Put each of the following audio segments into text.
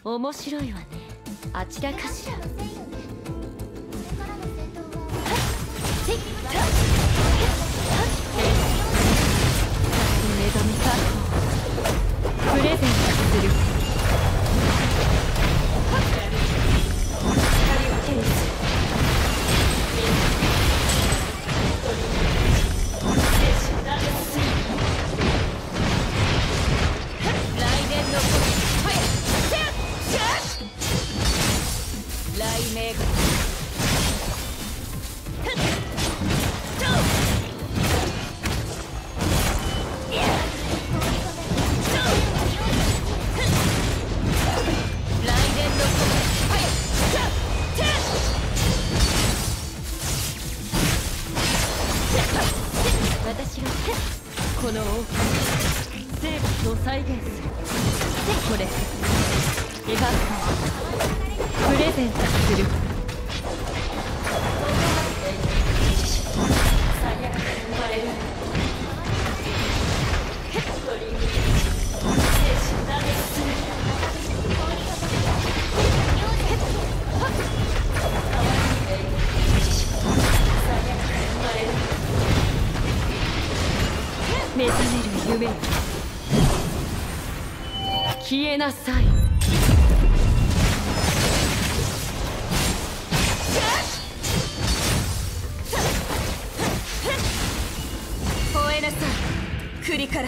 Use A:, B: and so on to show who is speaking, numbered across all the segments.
A: 面白いわね。あちらかしら。目覚めたプレゼントする。私がこの生物を再現する。これエヴァンプレゼントする。目覚める夢よ、消えなさい。吠えなさい、栗から。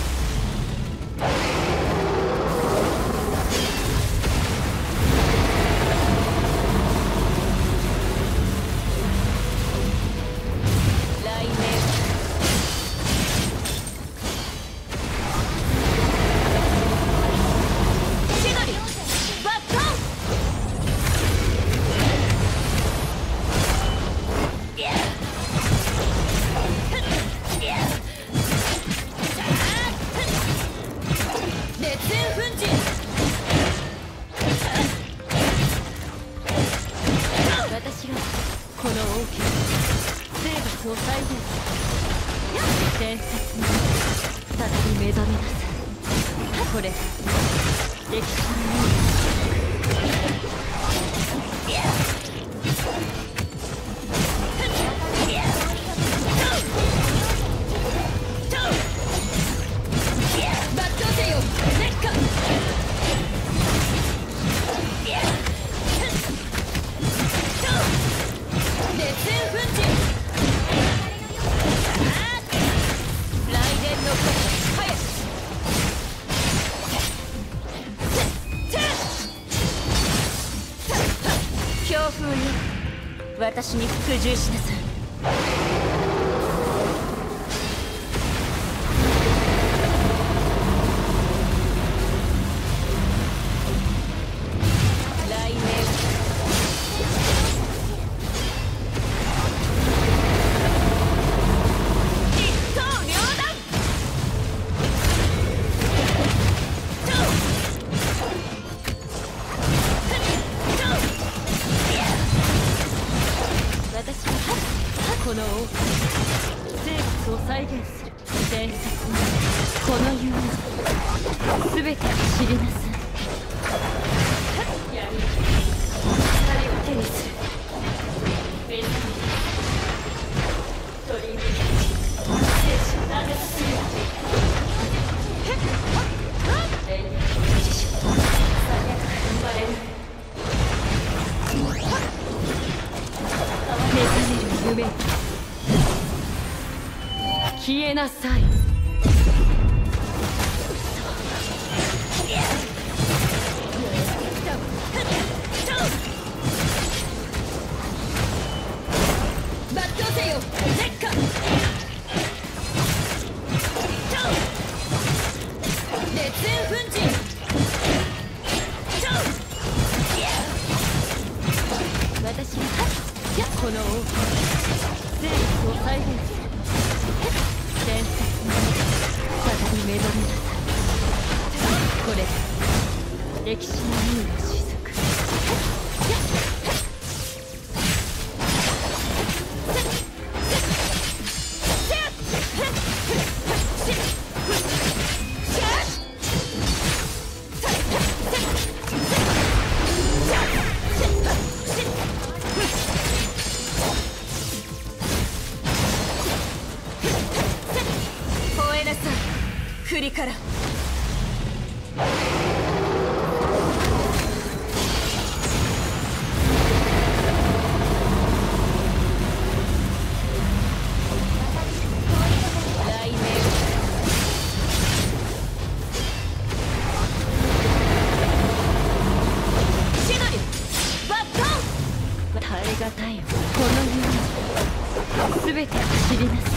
A: 私がこの王家生物を再現する。伝説に再び目覚めなさい。これ歴史のバットせよ烈火。強風よ、私に服従しなさい。この生物を再現する。伝説のこの夢を全て知りなさい。光を手にする。鳥に精神なでする。生まれる。目覚める夢、消えなさい。バットせよ烈火。烈焰粉塵。私がこの王生物を再現する。伝説に再び目覚めなさい。これ歴史の海の雫。 から。全て走りなさい。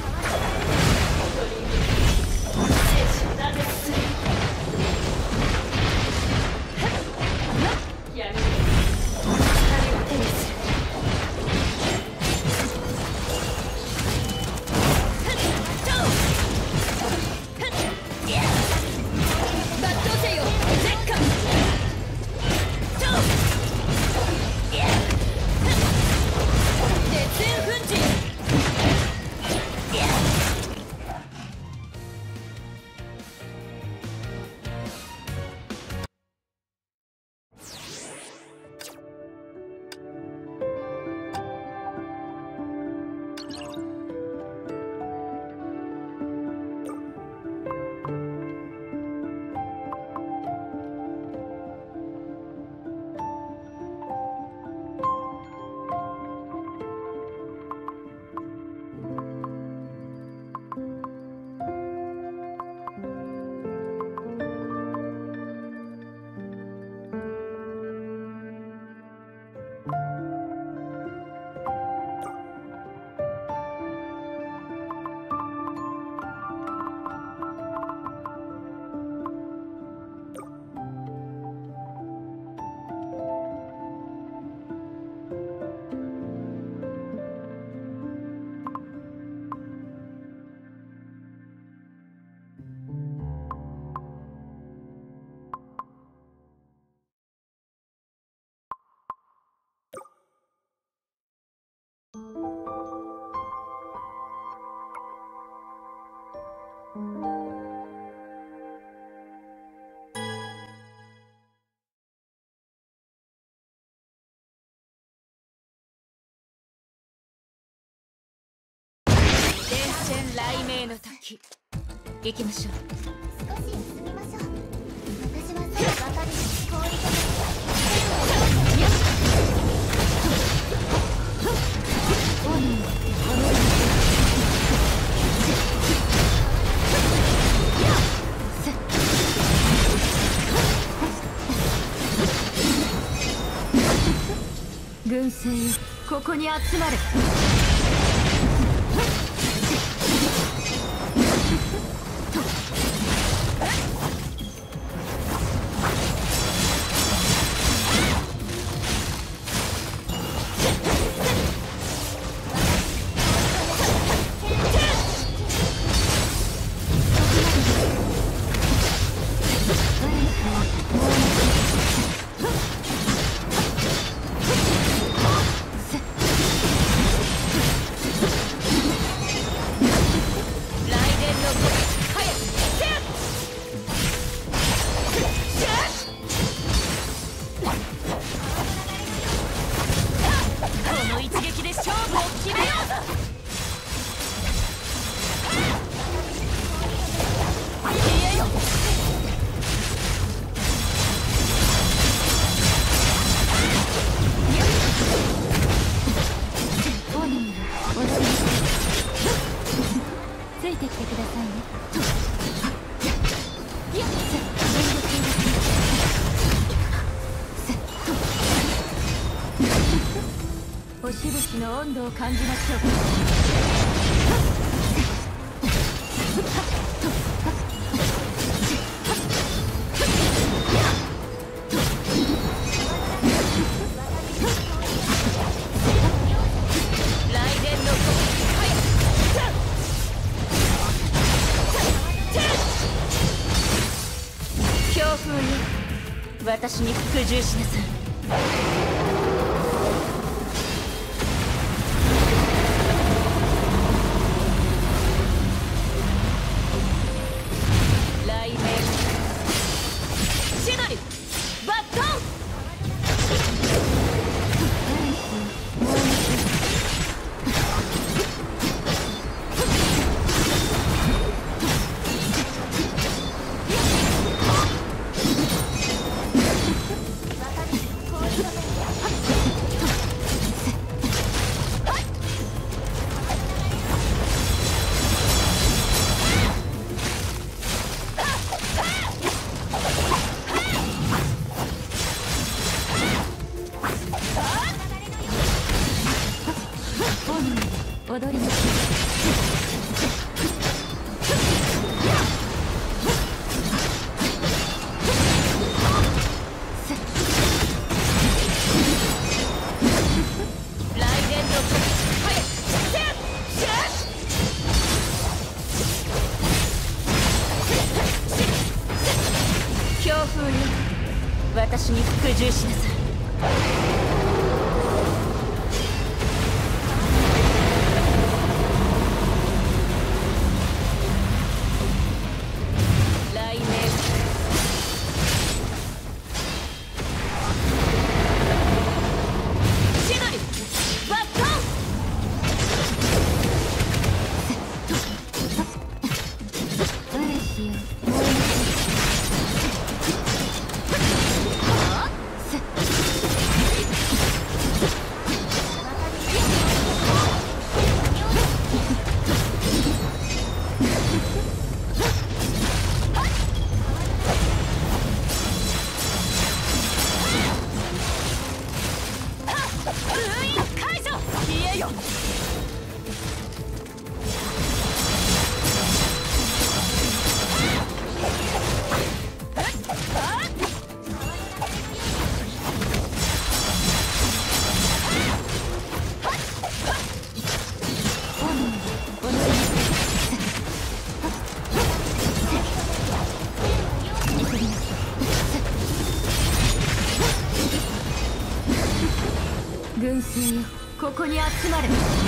A: 雷鳴の時、行きましょう。
B: 少し休みましょう。私はそうばかりに氷と
A: 軍勢よ、ここに集まれ。ついてきてくださいね。星々の温度を感じましょう。私に服従しなさい。雷鳴シナリバットン。 踊りましょう。ライデンドと早く強風よ、私に服従しなさい。来年千鳥バットン。嬉しいよ。軍勢よ、ここに集まれ。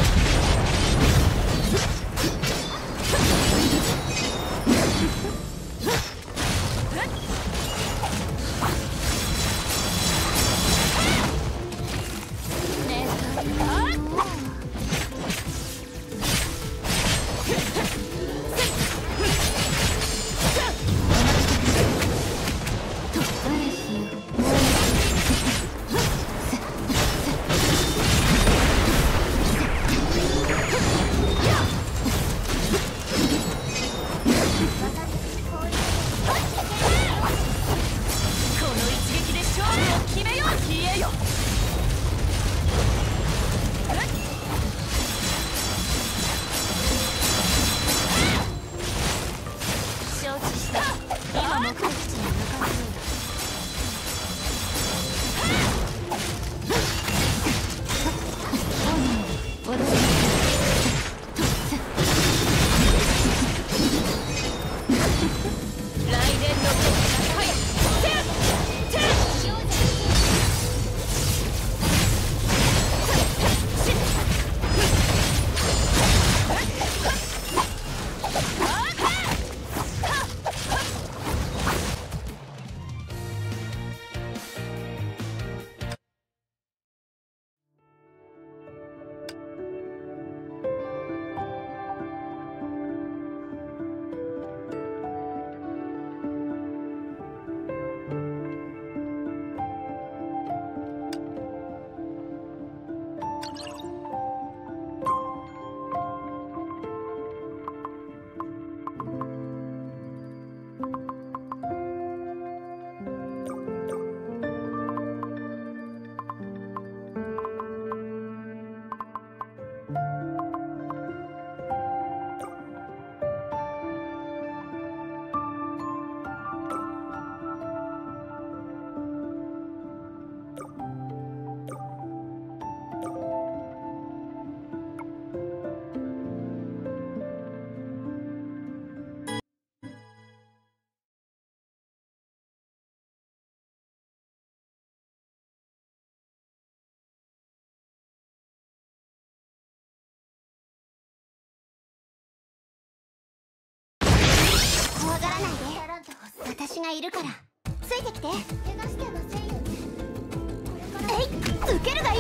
B: 私がいるからついてきて。怪我してませんよね。えい、受けるがいい。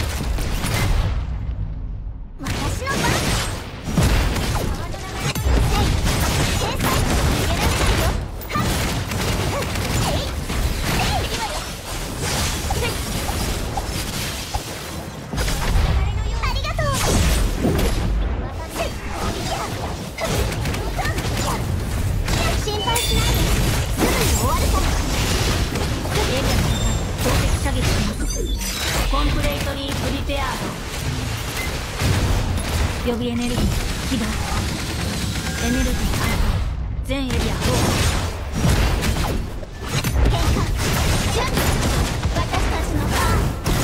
B: 私の番。
A: 予備エネルギー起動。エネルギー解放。全エリア砲
B: 変化準備。私たちのターン。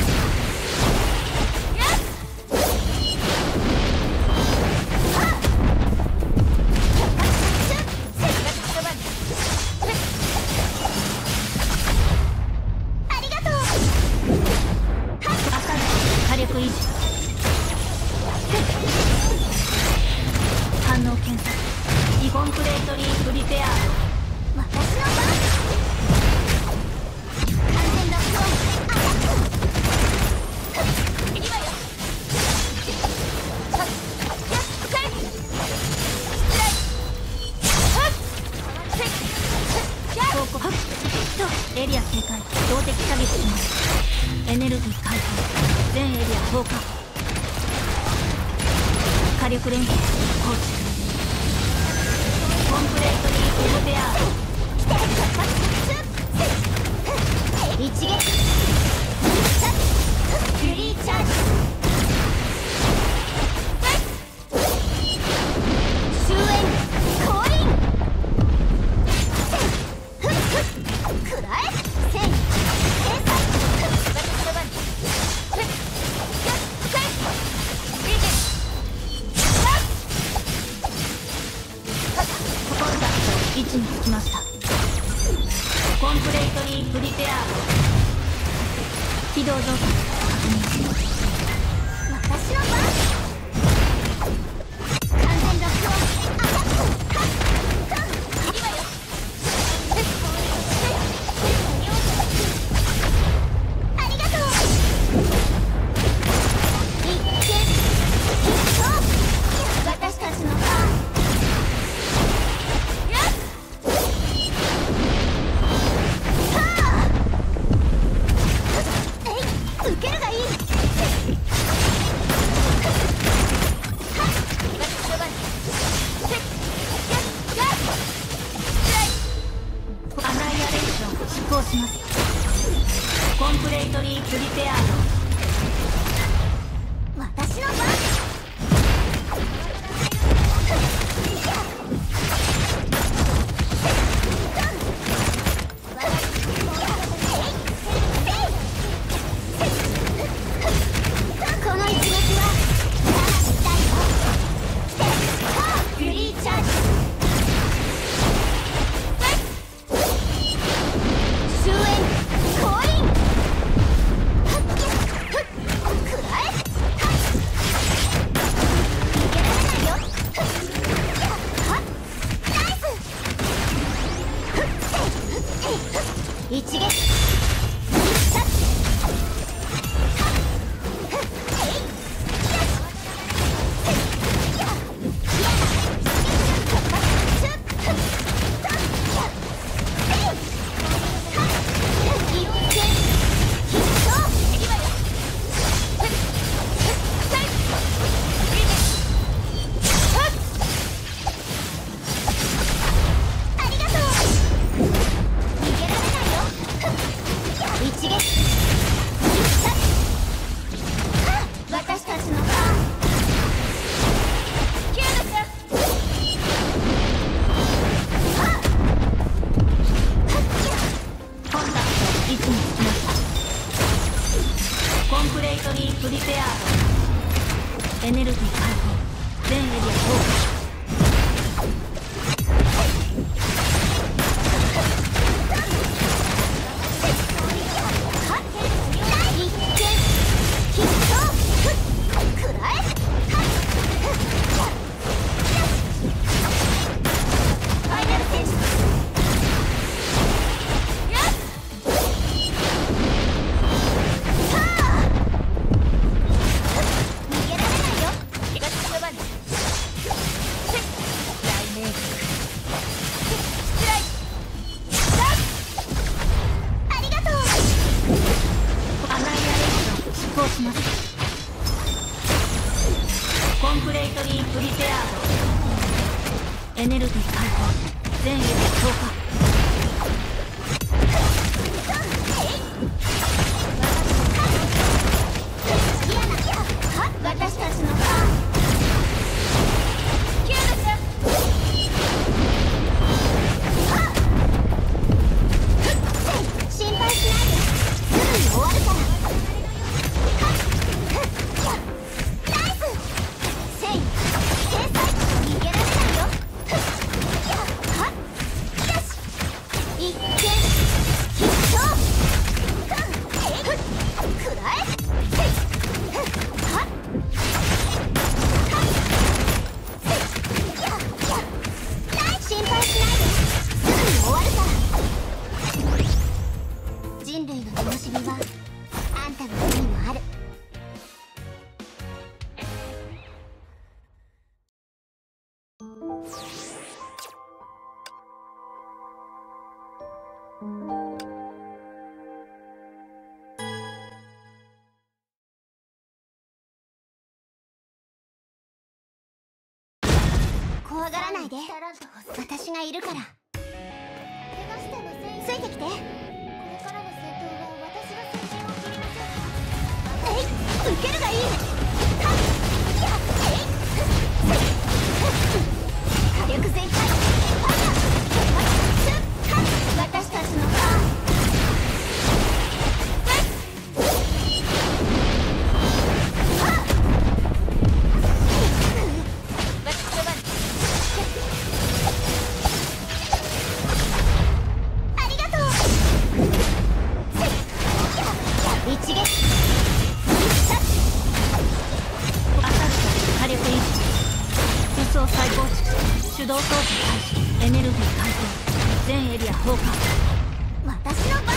B: ありがとう。
A: 火力維持。反応検索。コンプレートリープリペア。
B: 私の番。完全ロックオン。アタック。いいわよ。はっ、やっ、かい。ストライク。
A: 投稿はっとエリア警戒。動的射撃します。エネルギー解放。全エリア放火。火力連携放置。コンプレートリープリペア。
B: 一撃。フリーチャージ。終焉。降臨。くらえ。戦。計算。
A: 位置につきました。コンプレートリープリペア。起動状態確認。
B: 私の番。完全ロックオン。アタック。いいわよ。ありがとう。一見一投。私たちの番。受けるがいい。
A: アナイアレーション執行します。コンプレートリープリペア。
B: 私の番。この一撃は痛いよ。来て。フリーチャージ。終焉。降臨。くらえ。逃げられないよ。ナイス。一撃。私たちの番。キューブ
A: コンタクト位置につきました。コンプレートリープリペア。エネルギー解放。全エリア放火。コンプレートリープリペアード。エネルギー解放。全エリア強化。
B: 私たちの番。 がらないで。私がいるから。ついてきて。これからの戦闘は私が先陣を切りましょう。受けるがいい。火力全開。私たちのターン。ありがとう。一撃。
A: アタック火力維持。輸送再構築。手動装置開始。エネルギー回転。全エリア崩壊。
B: 私の番。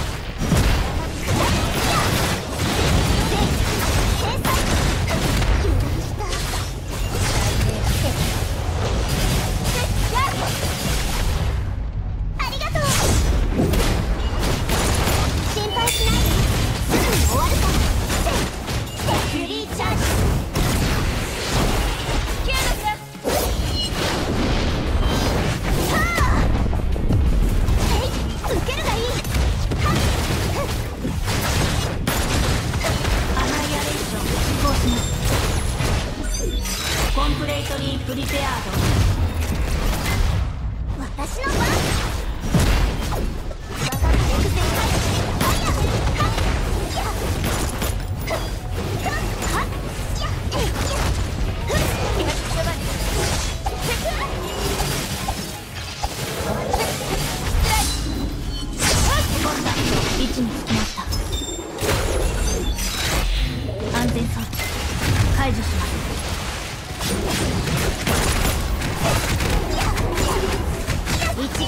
B: ありがとう。心配しないで。すぐに終わるから。フリーチャージ。受けるがいい。
A: アナイアレーション実行します。コンプレートリープリペアード。
B: 私の番。火力全開。
A: 位置につきました。安全装置解除します。
B: 一撃。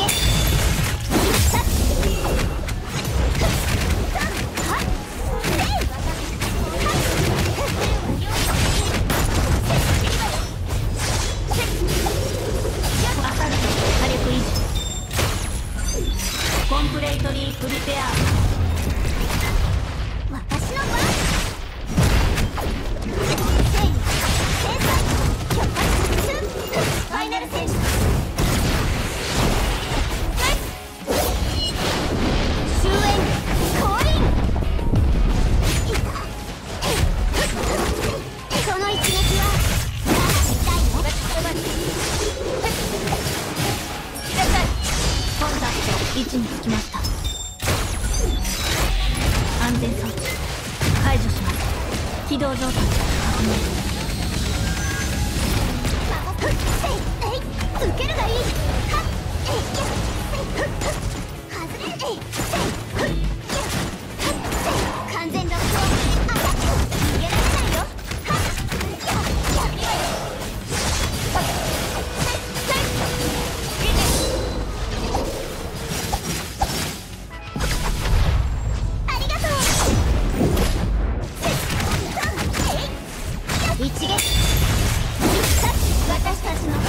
A: アサルト火力維持。コンプレートリープリペアード。
B: 私の番。ファイナル戦士。終焉降臨。その一撃は痛いの。
A: コンタクト位置につきました。安全装置解除します。起動状態確認。
B: 受けるがいい。外れ。完全ロックオン。アタック。逃げられないよ。ありがとう。一撃。私たちのターン。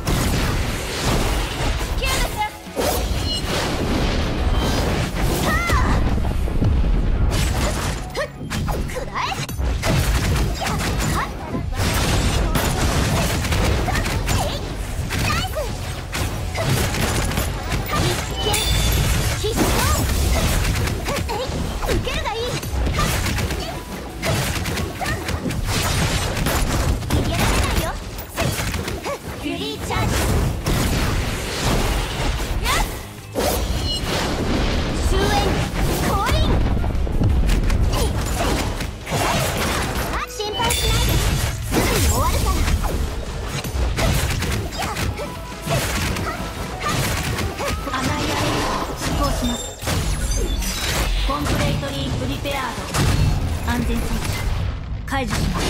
A: 安全装置解除します。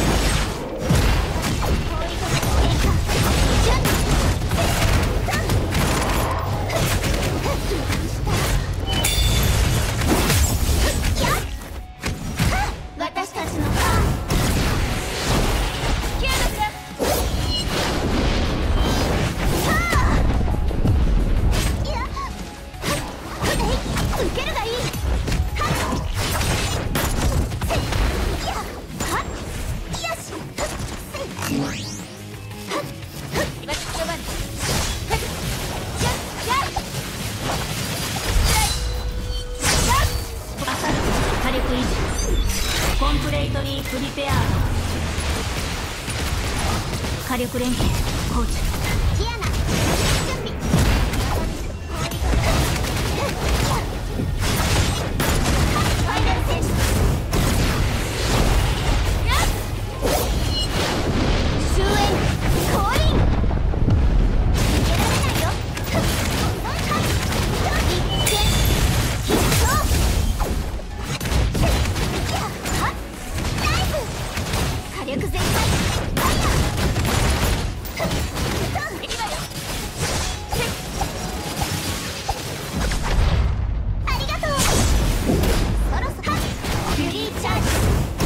B: 私たちのターン。受けるがいい。よし。
A: 火力連携構築。
B: キアナ準備。ファイナルセンス。終焉降臨。逃げられないよ。一見必勝。ナイス。火力全開。ファイヤー。いいわよ。ありがとう。そろそろフュリーチャージ。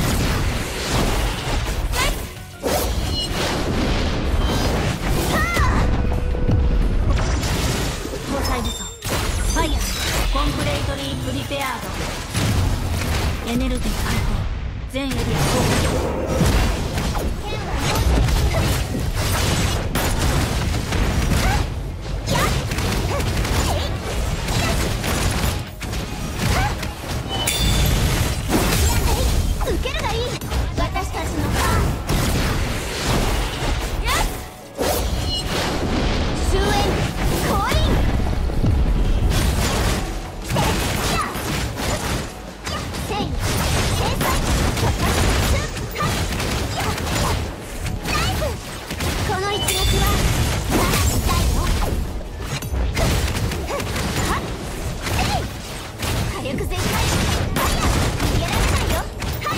A: 搭載武装ファイヤーコンプレートリープリペアード。エネルギー解放。全エリア攻撃。
B: 受けるがいい。私たちのターン。終焉降臨。戦意制裁。ナイス。この一撃はさらに痛いよ。火力全開。逃げられないよ。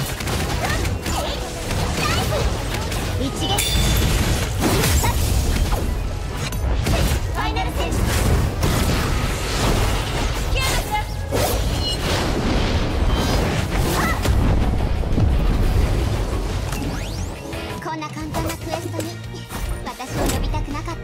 B: 一撃必殺。ファイナルセンス。キアナちゃん。こんな簡単なクエストに私を呼びたくなかった？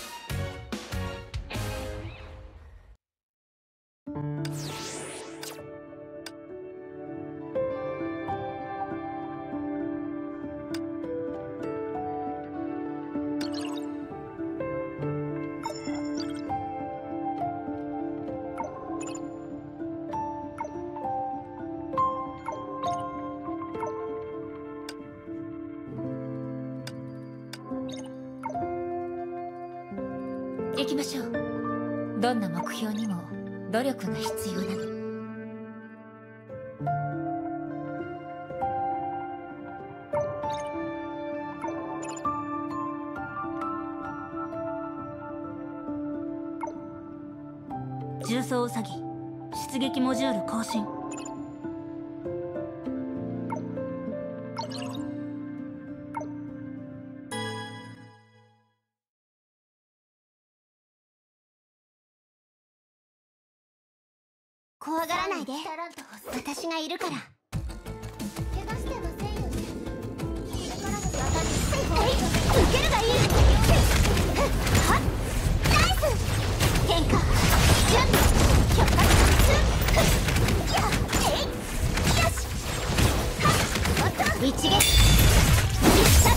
A: 行きましょう。どんな目標にも努力が必要なの。重装ウサギ出撃モジュール更新。
B: 怖がらないで。私がいるから。怪我してませんよね。受けるがいい。はっナイス。変化準備許可よし。一撃必殺。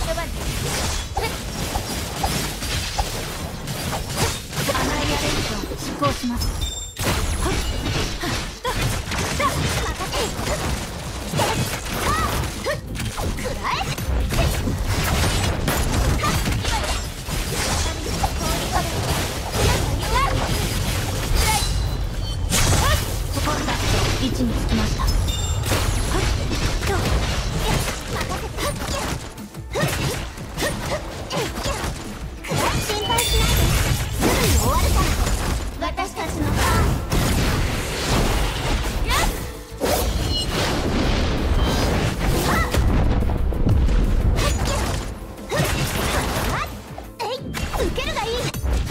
A: アナイアレンジを執行します。位置につきました。心配しないで。すぐに終わるから。私たちのターン。受けるがいい。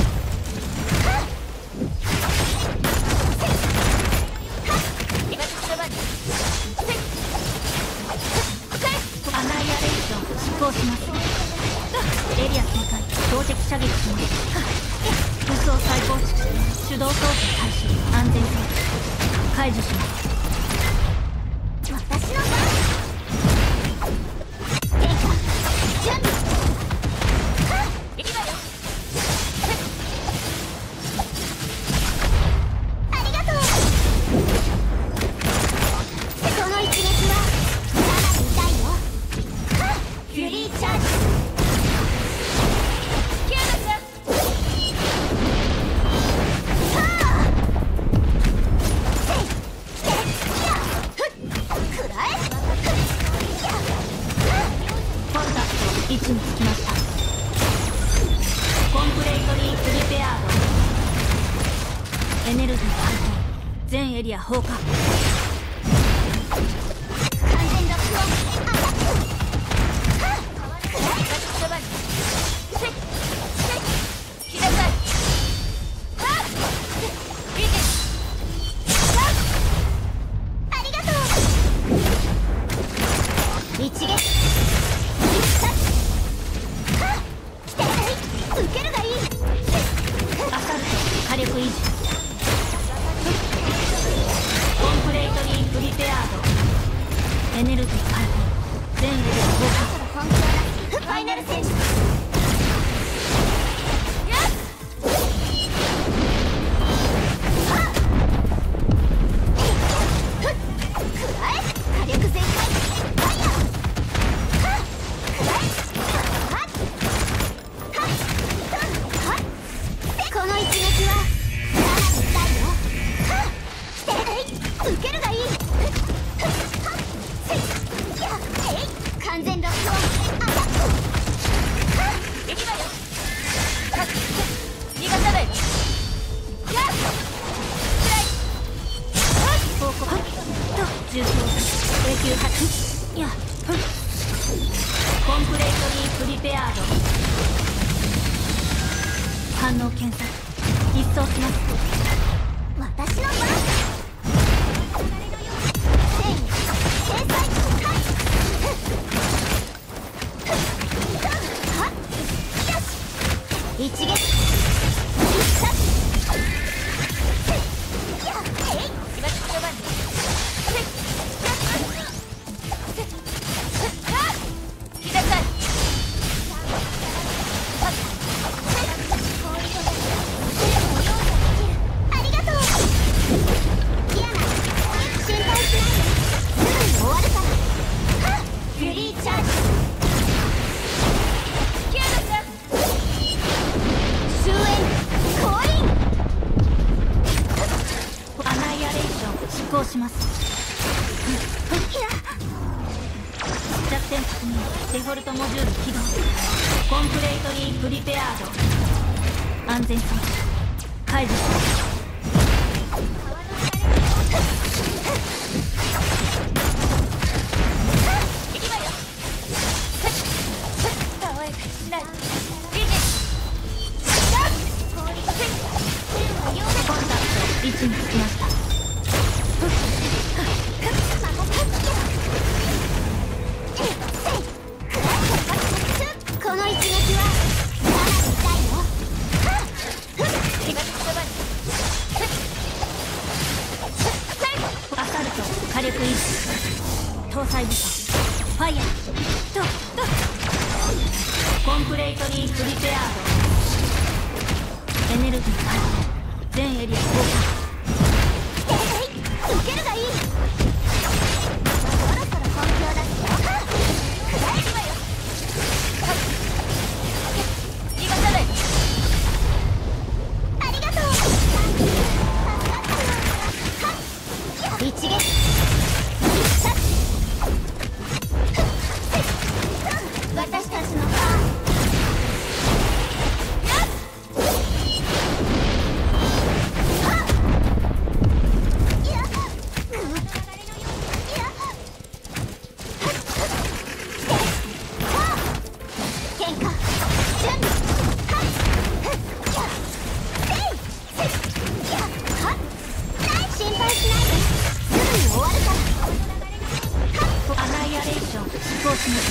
A: アナイアレーション執行します。エリア警戒標的射撃します。武装再構築して手動操作開始。安全装置解除します。
B: 私の番。変化準備。いいわよ。ありがとう。この一撃はさらに痛いよ。フュリーチャージ。
A: エネルギー解放。全エリア放火。
B: 完全ロックオンアタック。はっくらいそばにせっ来なさい。はっいけはっありがとう。一撃必殺。はっ来てない受けるがいい。
A: アサルト火力維持。コンプレートリープリペアード。エネルギー解放。全エリア放火。
B: 本気を出すファイナル戦士。やっはっくらえ火力全開ファイヤー。はっくらえはっはっはっこの一撃はかなり痛いよ。はっ来てない受けるがいい。完全ロックオンアタック。はっ行きばよ。はっ逃がさない。やっつらい。はっ
A: 方向と重装永久発。やコンプレートリープリペアード。反応検索。一掃します。
B: 私の番。戦意制裁。はっはっよし一撃必殺。やっえい今そばにせっやっせっはっ来なさい。はっせっありがとう。嫌な心配しないですぐに終わるから。はっフュリーチャージ。キューブス終焉降臨。
A: アナイアレーション執行します。
B: いや
A: 弱点確認。デフォルトモジュール起動。コンプレートリープリペアード。安全装置解除します。
B: 行きばよ。可愛くしない。いけやっコンタ
A: クト位置につきました。
B: この一撃はかなり痛いよ。はっ
A: アサルト火力維持。搭載武装ファイヤーとコンプレートリープリペアード。エネルギー解放。全エリア放火。
B: 受けるがいい。そろそろ本気を出すよ。はっくらえるわよ。はっ逃がさない。ありがとう。助かったよ。はっ一撃必殺。私たちのターン。やっはっいや喧嘩準備。はっやせいせいやはっ心配しないですぐに終わるから。
A: アナイアレーション執行します。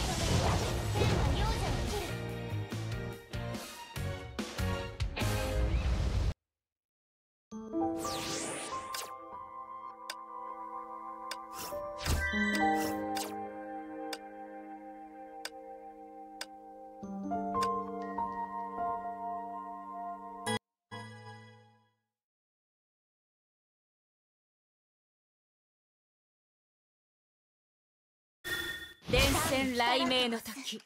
A: 電線雷鳴の時。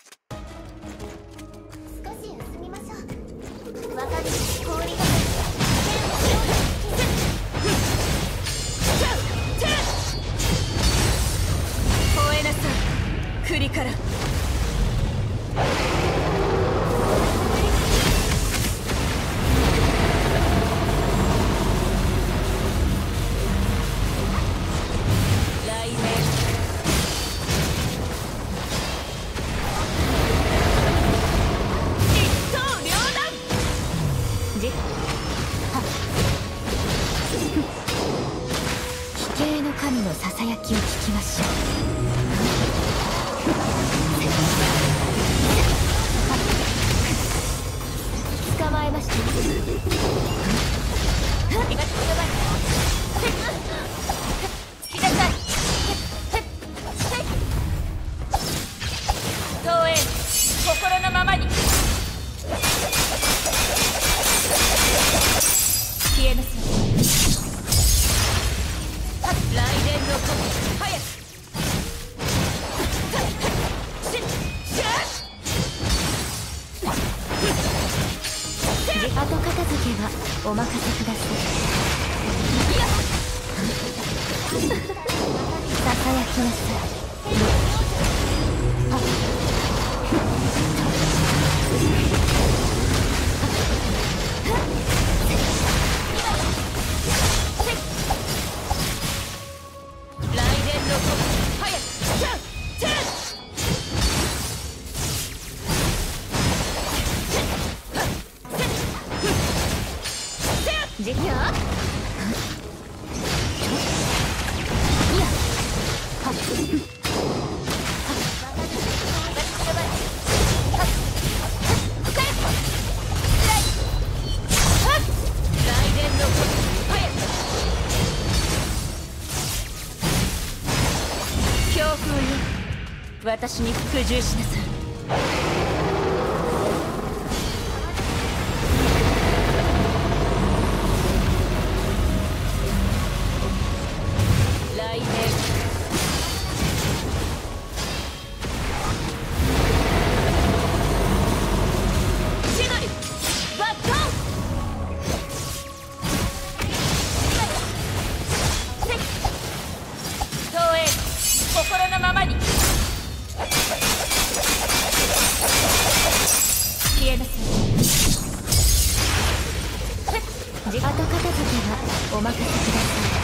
B: 少し休みましょう。わかる氷が
A: 吠えなさい栗から。
B: じは奇形の神のささやきを聞きましょう。捕まえました。ありがとうございます。突き出さい。東映心のままに消えなさい。雷電の鼓早く後片付けはお任せください。ささやきなさい。私に服従しなさい。雷鳴シナリバット東映心のままに消えなさい。後片付けはお任せください。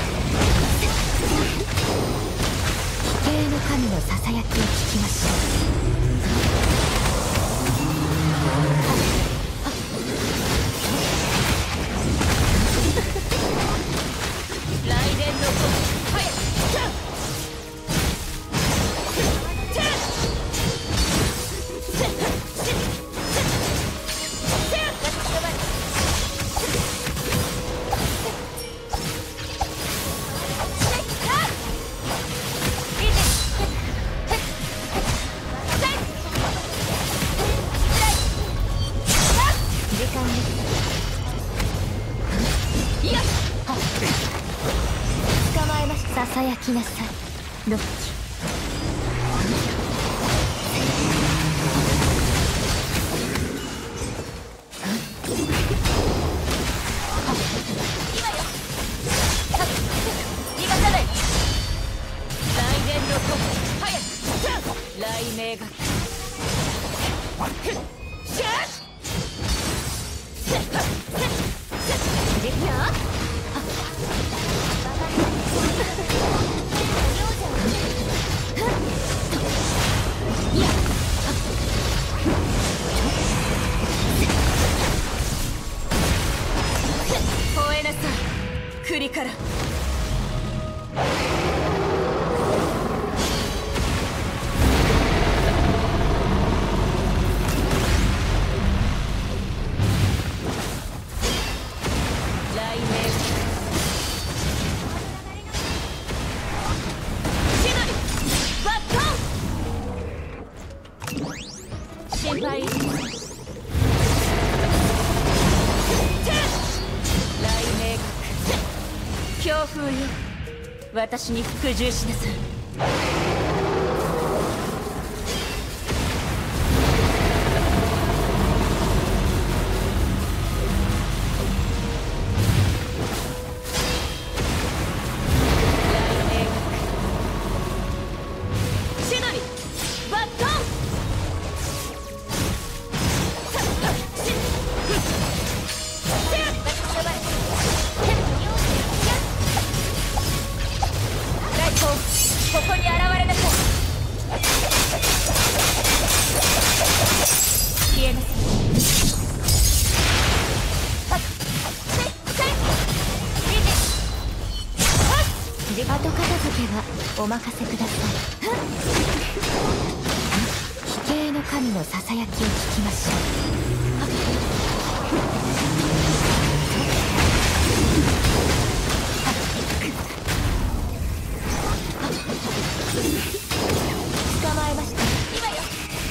B: 奇形の神のささやきを聞きましょう。雷電の鼓早くささやきなさい。ロッキ逃がさない。雷電の鼓早く雷鳴が吠えなさい。栗から心配いりません。雷鳴強風よ、私に服従しなさい。ここに現れな後片付けはお任せください。奇形の神のささやきを聞きましょう。捕まえました。今よ。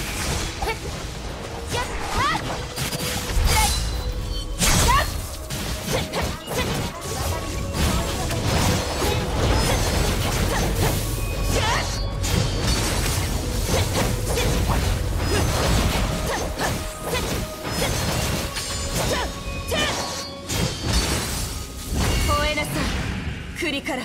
A: 吠えなさい、栗から。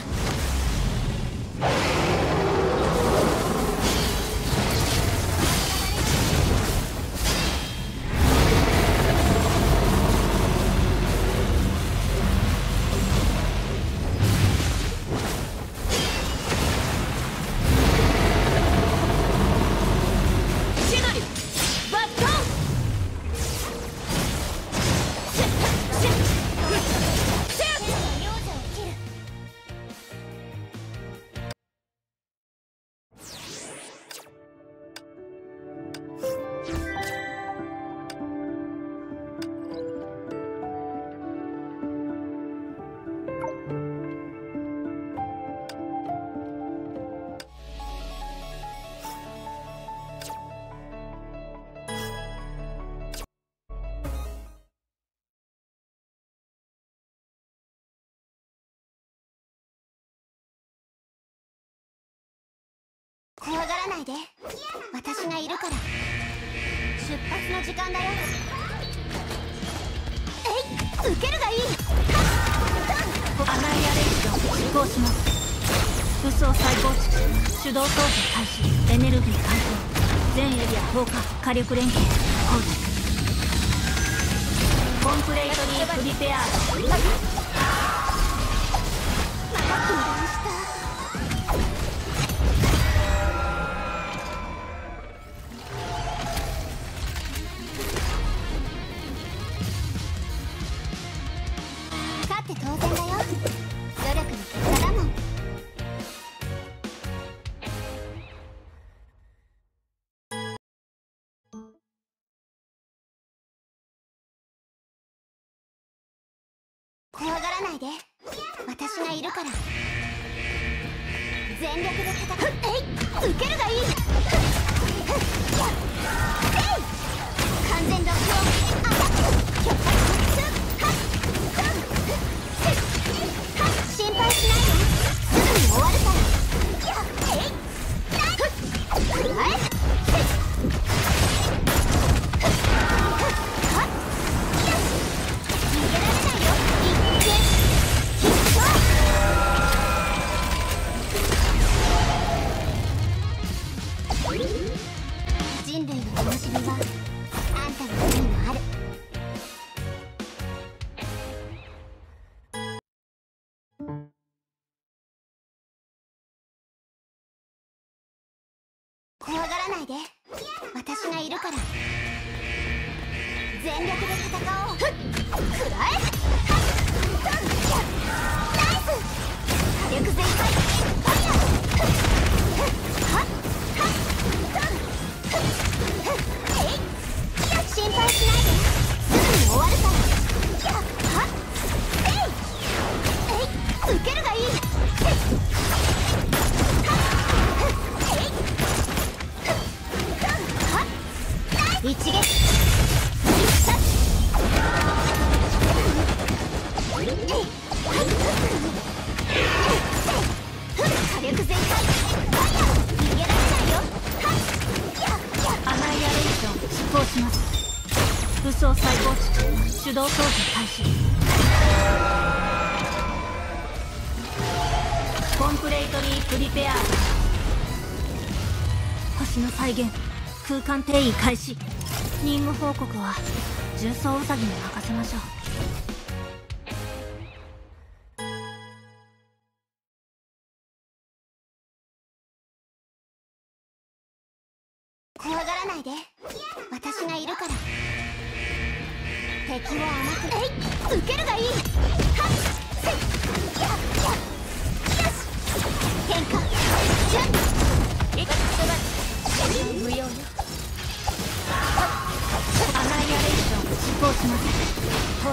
B: 怖がらないで、私がいるから。出発の時間だよ。えい、受けるがいい。
A: アナイアレイジを実行します。武装再構築、手動操作開始、エネルギー解放、全エリア投下、火力連携構築。コンプレートリープリペアード。
B: 勝って当然だよ。努力の結果だもん。怖がらないで、私がいるから。全力で戦う。えい、受けるがいい。完全ロックオン。アタック。極端。心配しないですぐに終わるから。人類の楽しみはあんたの手にもある。怖がらないで、私がいるから。全力で戦おう。くらえ。ナイス。火力全開。ファイヤー。心配しないですぐに終わるから。受けるがいい。一撃。火力全開。逃げられないよ。
A: アナイアレイジを実行します。武装再構築、手動操作開始。コンプレートリープリペアード。星の再現、空間転移開始。任務報告は重装ウサギに任せましょう。
B: 怖がらないで、私がいるから。敵を甘く。受けるがいい。はっせっやっやっよし。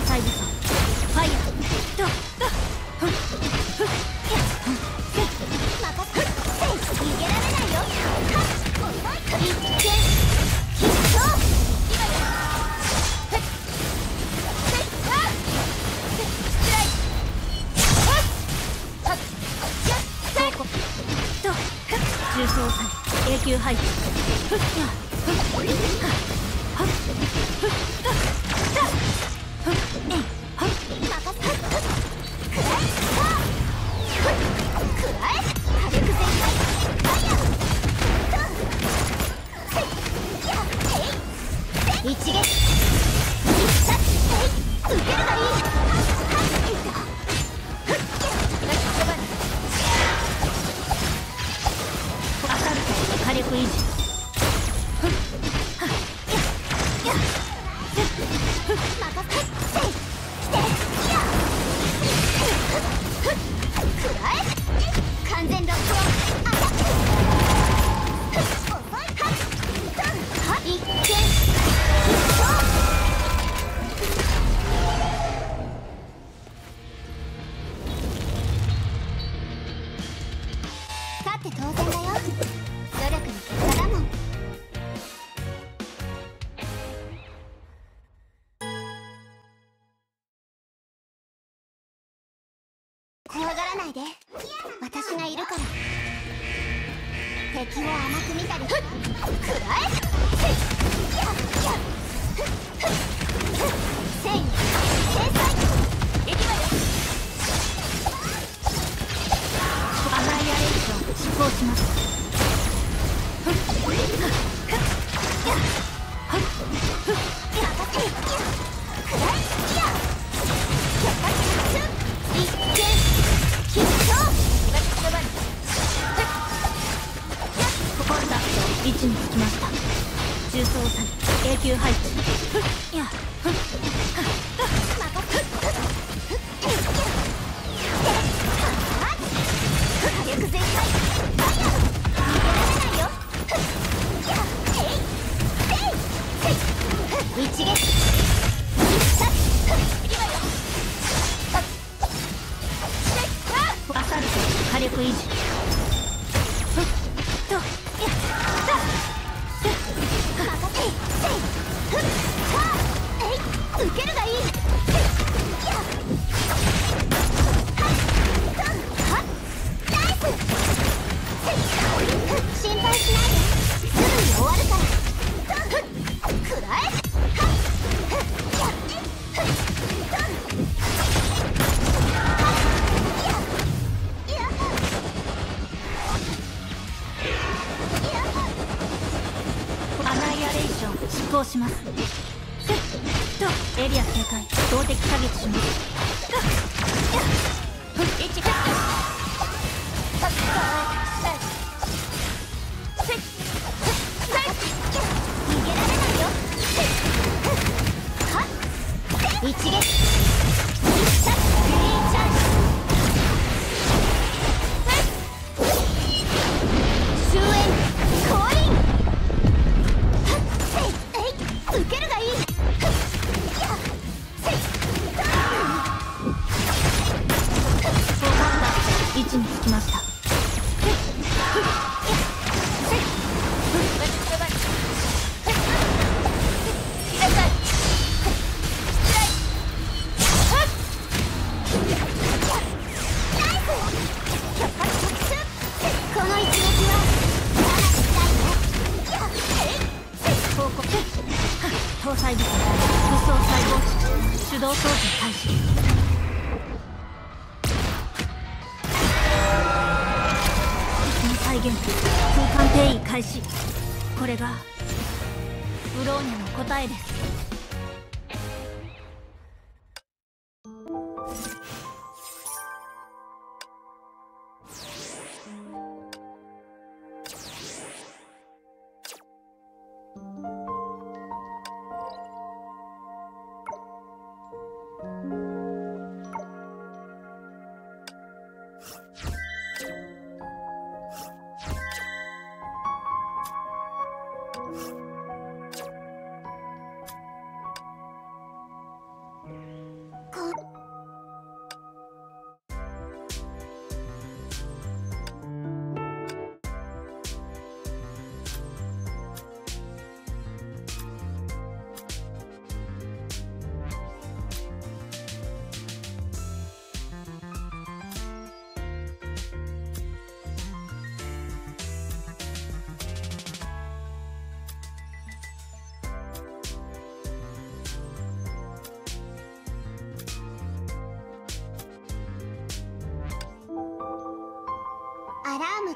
A: 載武装ファイヤー
B: 逃げられないよ。一見必勝。
A: 重装3永久配置
B: 一撃受けるがいい。
A: アサルト火力維持
B: 完全ロックオンアタック。一見勝って当然だよ。努力の結果だもん。怖がらないで。私がいるから。敵を甘く見たり。くらえ。せい。制裁。行きまよ。
A: アナイアレーション執行します位置につきました。重装3永久配置いや
B: 火力全開。ファイヤー。逃げられないよ。一撃
A: アサルト火力維持
B: 受けるがいい。心配しないで。すぐに終わるから。くらえ。
A: アナイアレーション執行します。エリア警戒動的射撃します。
B: 逃げられないよ。一撃。終焉。降臨。受けるがいい。
A: 位置につきました。
B: この一撃は
A: 報告搭載武装武装細胞手動操作開始。再現空間転移開始。これがブローニャの答えです。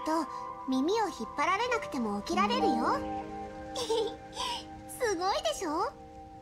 B: と耳を引っ張られなくても起きられるよ。すごいでしょ。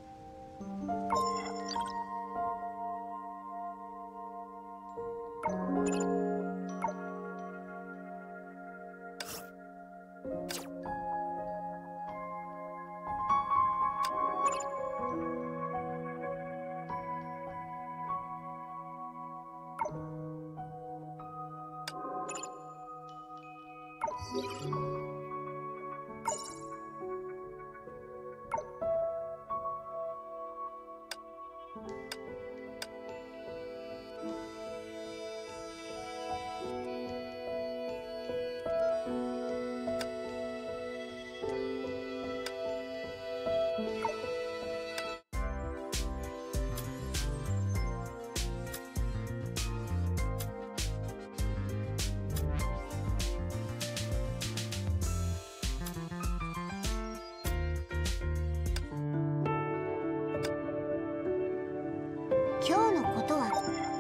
B: 今日のことは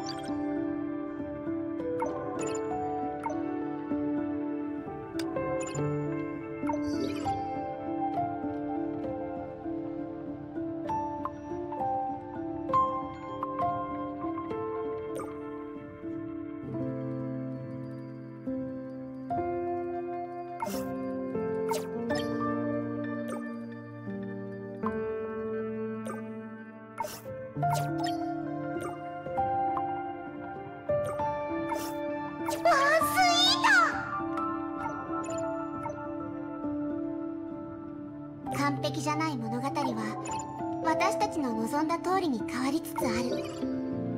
B: 完璧じゃない物語は私たちの望んだ通りに変わりつつある。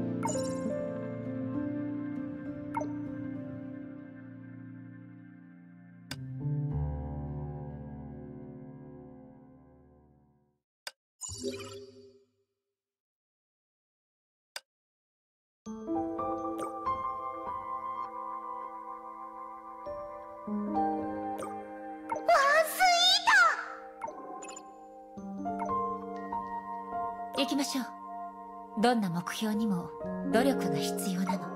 A: 行きましょう。どんな目標にも努力が必要なの。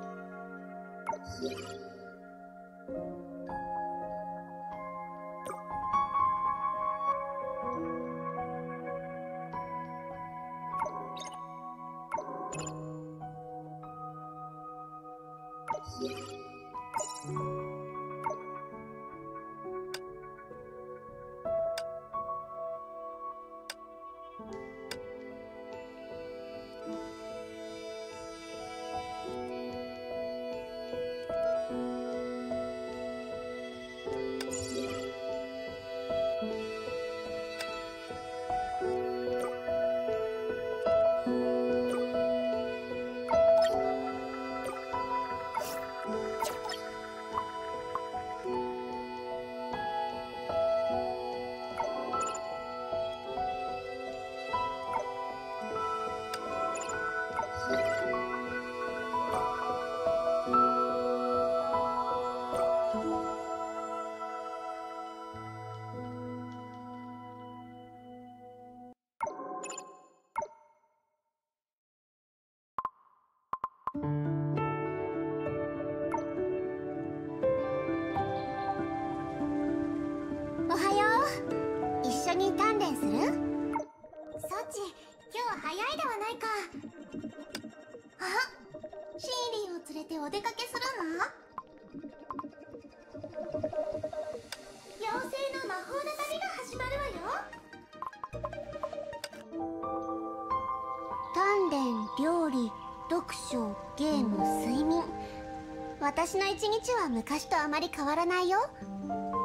A: に鍛錬する？ソチ、今日は早いではないか。あ、シーリーを連れてお出かけするの？妖精の魔法の旅が始まるわよ。鍛錬、料理、読書、ゲーム、睡眠。私の一日は昔とあまり変わらないよ。